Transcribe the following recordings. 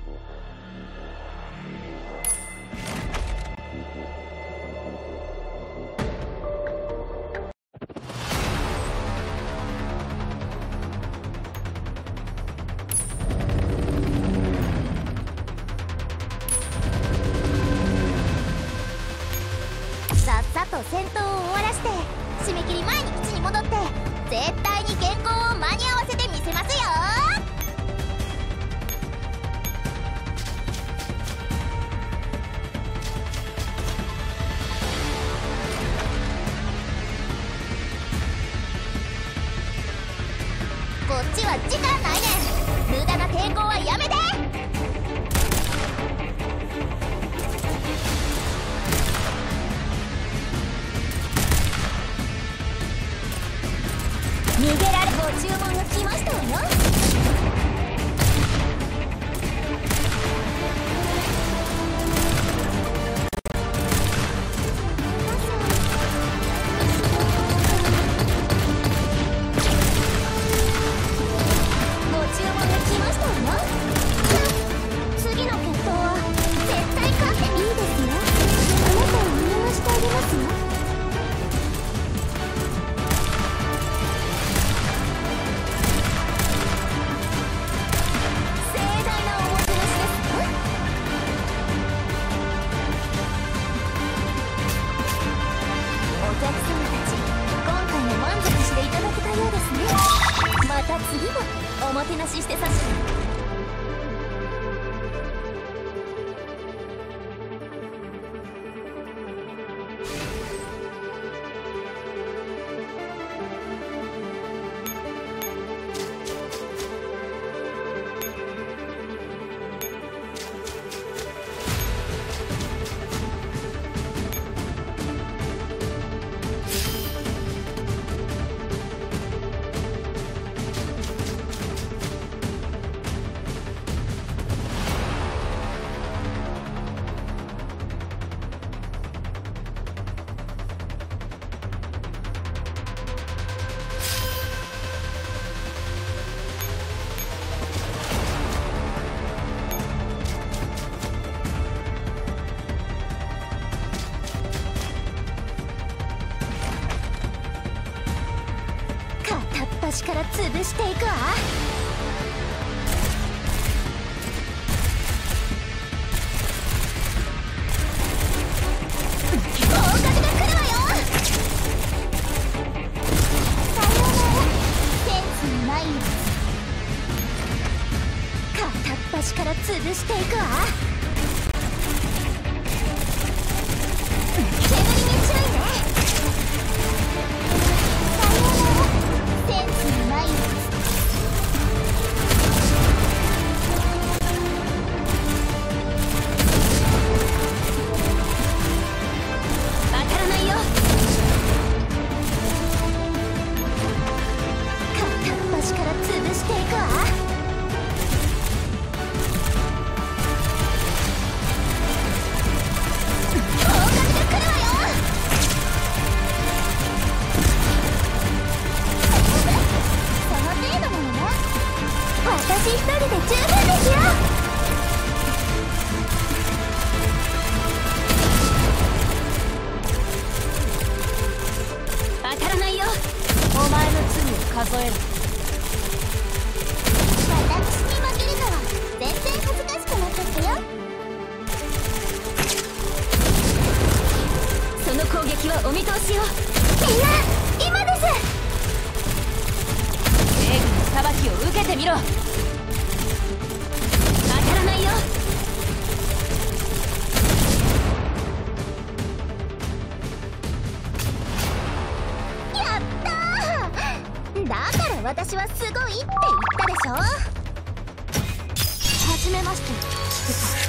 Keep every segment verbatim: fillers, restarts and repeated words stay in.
戦闘を終わらせて締め切り前に基地に戻って絶対に原稿を間に合わせてみせますよ。こっちは時間ないねん。無駄な抵抗はやめて。逃げられご注文が来ましたわよ。ご注文が来ましたわよ。次の決闘は絶対勝っていいですよ。あなたを見逃してあげますよ。また次もおもてなししてさし端から潰していくわ。大風が来るわよ。さようならセンスないよ。片っ端から潰していくわ。煙に注意ね。私一人で十分ですよ。当たらないよ。お前の罪を数える。私に負けるのは全然恥ずかしくなかったよ。その攻撃はお見通しよ。みんな今です。正義の裁きを受けてみろ。よやったー。だから私はすごいって言ったでしょ。はじめまして菊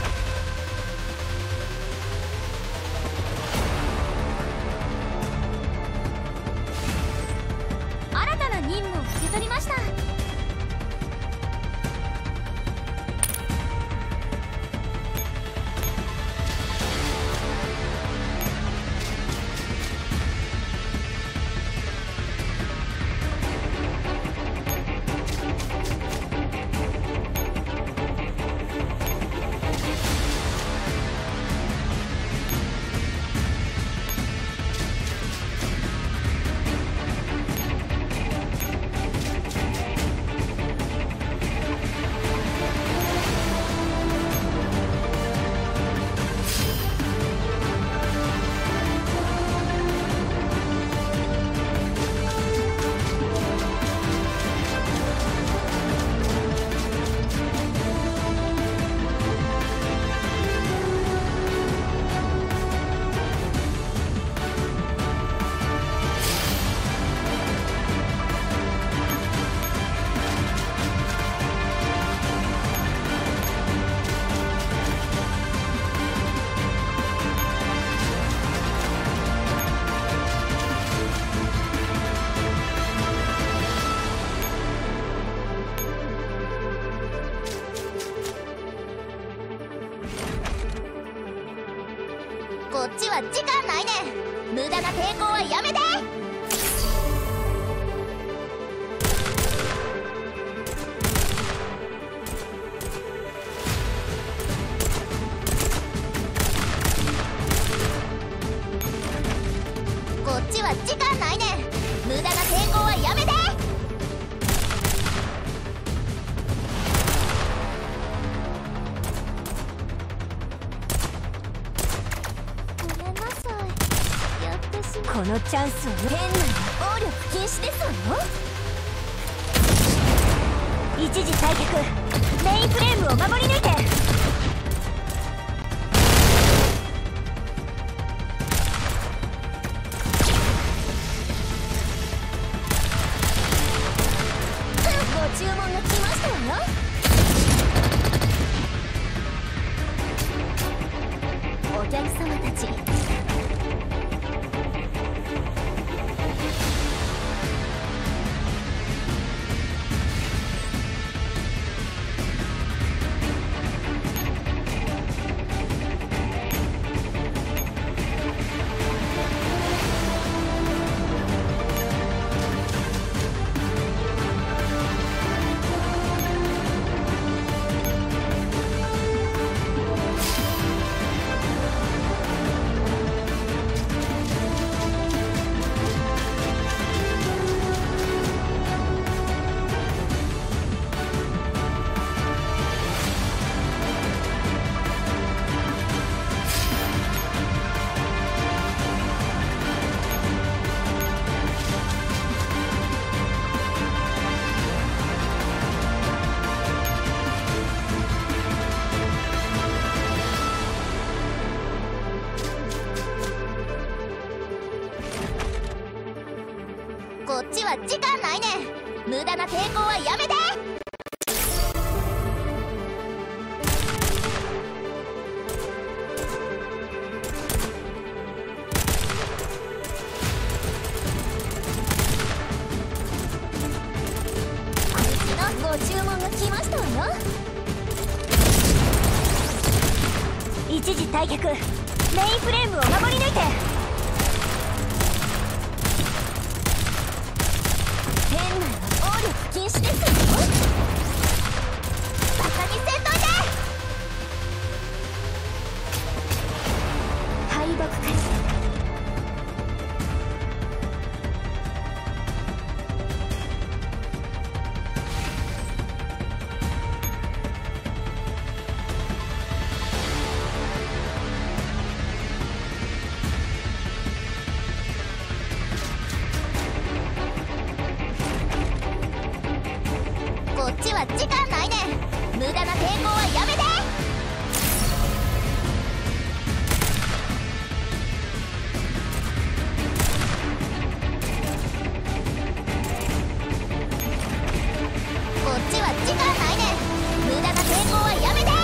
田。新たな任務を受け取りました。 こっちは時間ないねん。無駄な抵抗はやめて。こっちは時間ないねん。無駄な抵抗はやめて。ごめんなさい。やってしまう。このチャンスを変な暴力禁止ですわよ。一時退却。メインフレームを守り抜いて。注文が来ましたわよ。お客様たち、こっちは時間ないねん。無駄な抵抗はやめて。こっちのご注文が来ましたわよ。一時退却。メインフレームを守り抜いて。変な暴力禁止ですよ。バカにせんといて。敗北開始。こっちは時間ないねん。無駄な抵抗はやめて。こっちは時間ないねん。無駄な抵抗はやめて。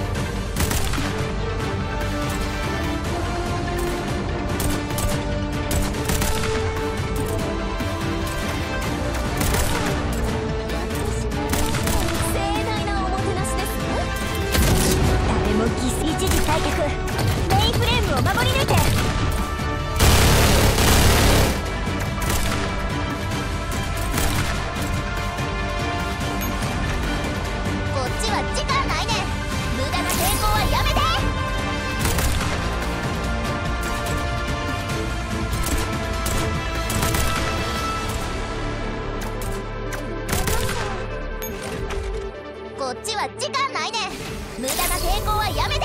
一時退却。メインフレームを守り抜いて。こっちは時間ないねん。無駄な抵抗はやめて。こっちは時間ないねん。無駄な抵抗はやめて。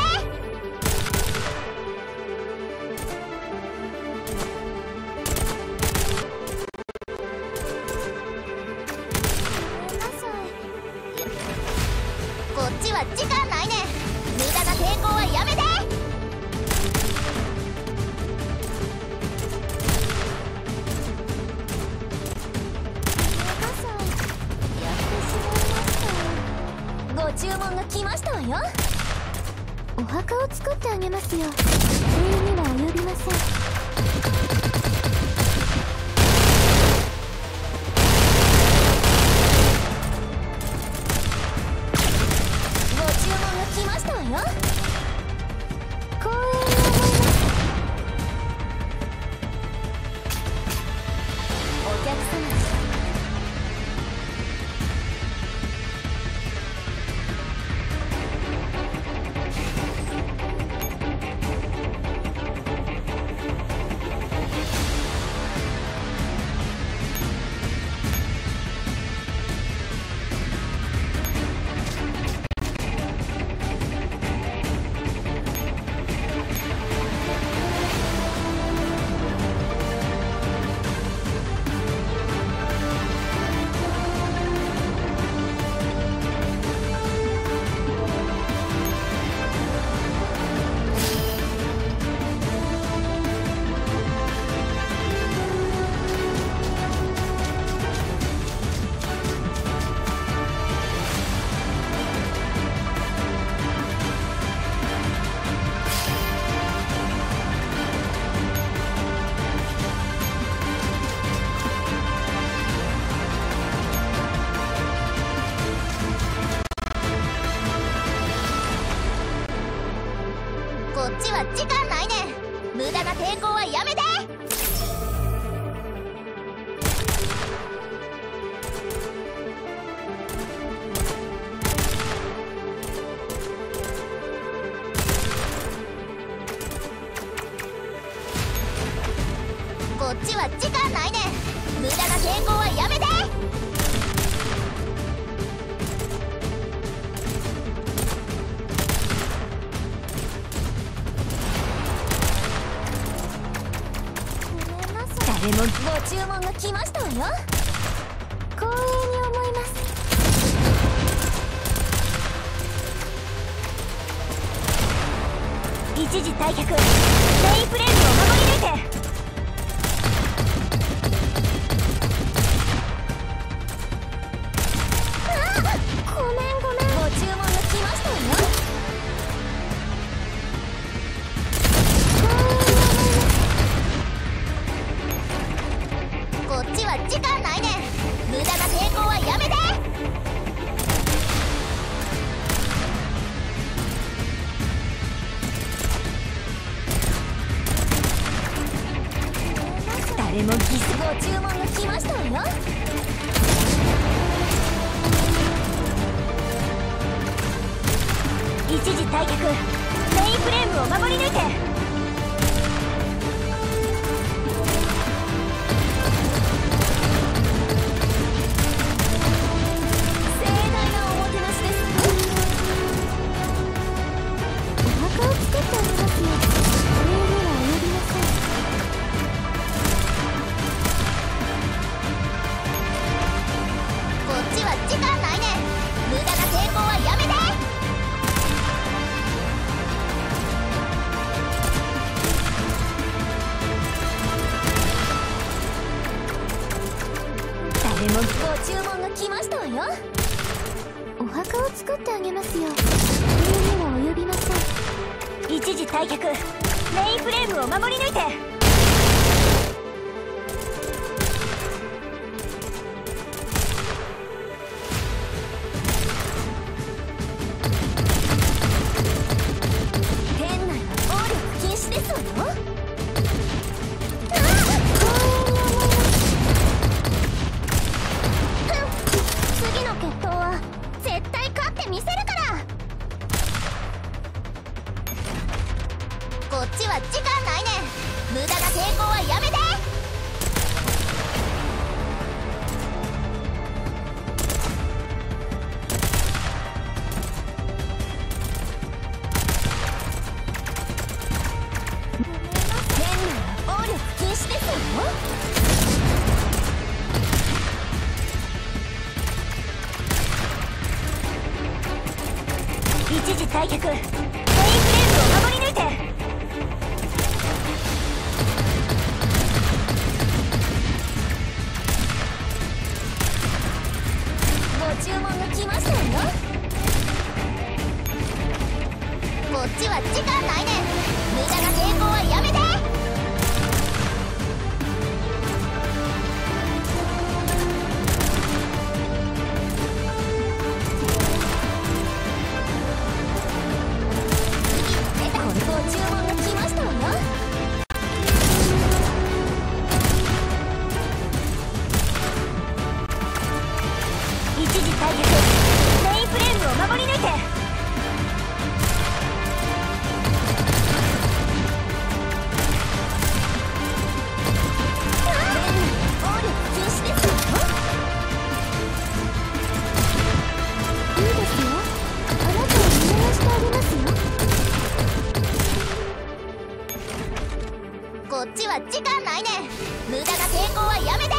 こっちは時間ないねん。無駄な抵抗はやめて。ご注文が来ましたわよ。お墓を作ってあげますよ。礼には及びません。ご注文が来ましたわよ。光栄に思います。 っちは時間ないねん。無駄な抵抗はやめて。こっちは時間ないねん。無駄な抵抗はやめて。誰もご注文が来ましたわよ。光栄に思います。一時退却。メインフレームを守り抜いて。時間ないねん。無駄な抵抗はやめて。誰もギスご注文が来ましたわよ。一時退却。メインフレームを守り抜いて。でもご注文が来ましたわよ。お墓を作ってあげますよ。礼には及びません。一時退却。メインフレームを守り抜いて。店内は暴力禁止ですわよ。こっちは時間ないねん。無駄な抵抗はやめて。店内は暴力禁止ですよ。一時退却。メインフレームを守り抜いて。ご注文が来ましたよ。こっちは時間ないねん。無駄な抵抗はやめて。ご注文が来ましたわよ。一時退却。メインフレームを守り抜いて。暴力禁止ですよ。いいですよ。あなたを見逃してあげますよ。こっちは時間ないねん。無駄な抵抗はやめて。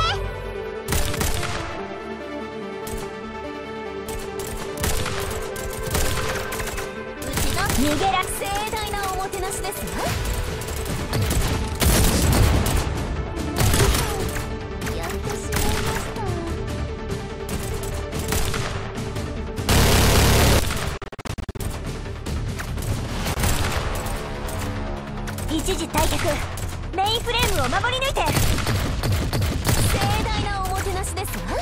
逃げら盛大なおもてなしですわ。やってしまいました。一時退却。メインフレームを守り抜いて。盛大なおもてなしですわ。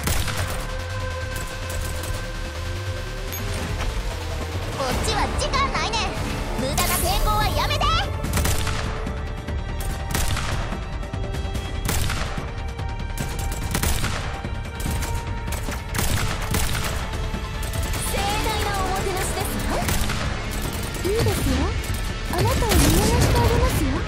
こっちは時間ないねん。無駄な抵抗はやめて。 いいですよ。あなたを見逃してあげますよ。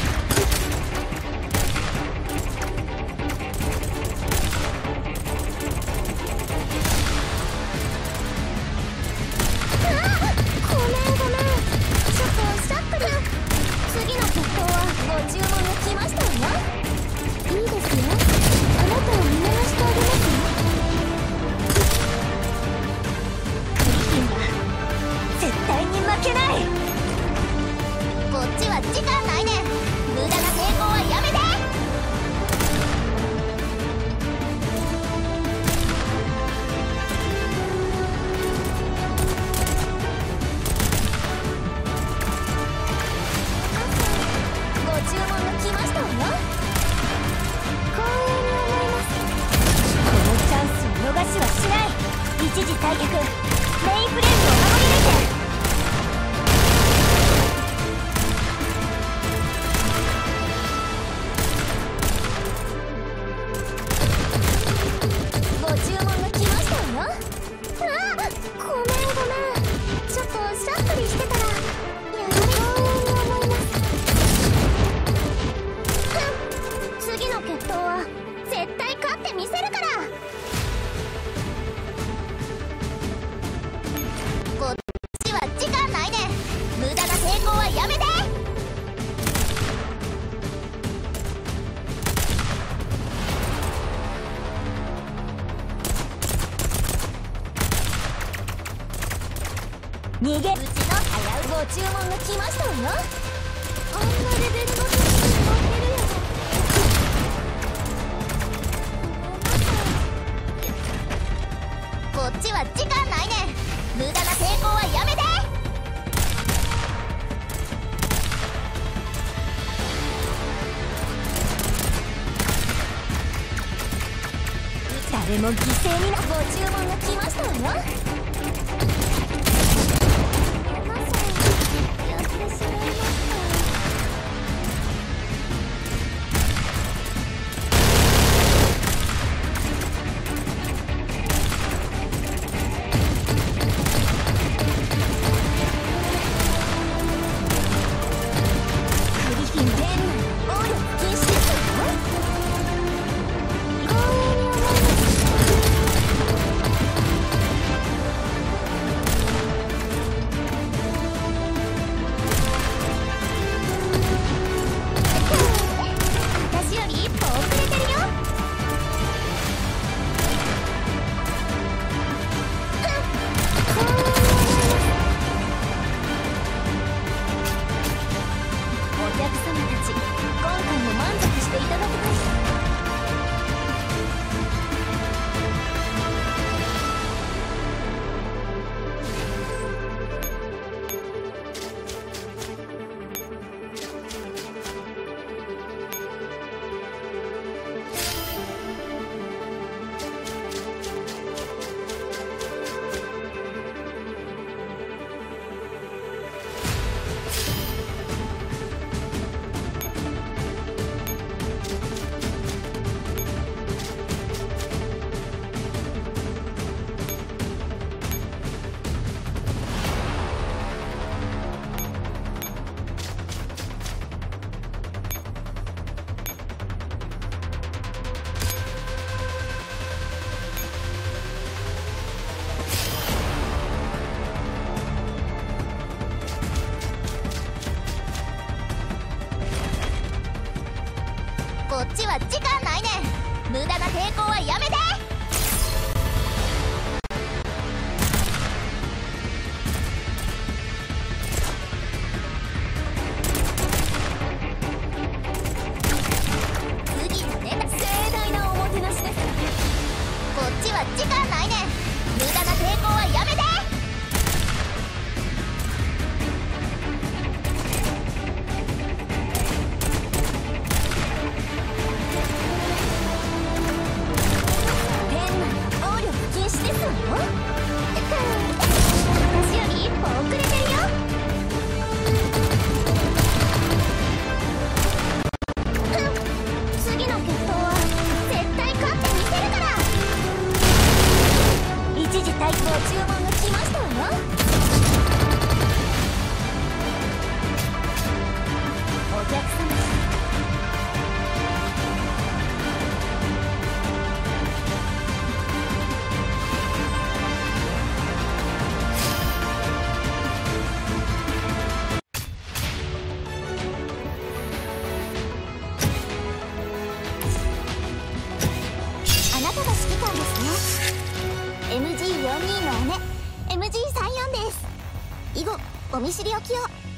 逃げ、うちの危うご注文が来ましたわよ。あんなレベルの選手に乗ってるよ。こっちは時間ないね。無駄な抵抗はやめて。誰も犠牲になご注文が来ましたわよ。こっちは時間ないね。無駄な抵抗はやめて。次のネタ盛大なおもてなしです。こっちは時間ないね。無駄な抵抗はやめて。 とお見知りおきを。